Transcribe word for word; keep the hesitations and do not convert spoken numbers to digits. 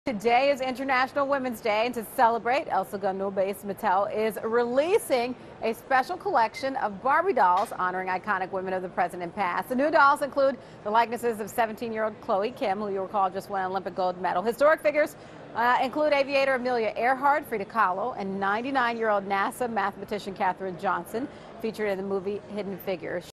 Today is International Women's Day, and to celebrate, Elsa Gunn-based Mattel is releasing a special collection of Barbie dolls honoring iconic women of the present and past. The new dolls include the likenesses of seventeen-year-old Chloe Kim, who you'll recall just won an Olympic gold medal. Historic figures uh, include aviator Amelia Earhart, Frida Kahlo, and ninety-nine-year-old NASA mathematician Katherine Johnson, featured in the movie Hidden Figures.